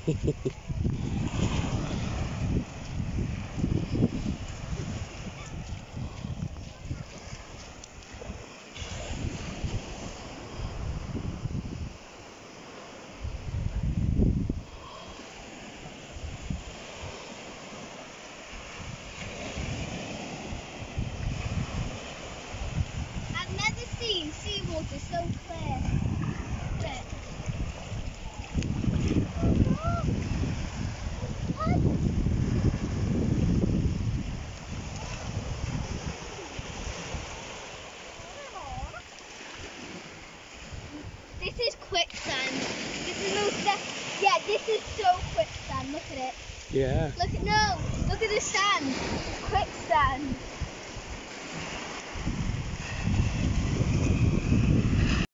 I've never seen seawater so clear. This is quicksand. This is yeah, this is so quicksand. Look at it. Yeah. Look at the sand. It's quicksand.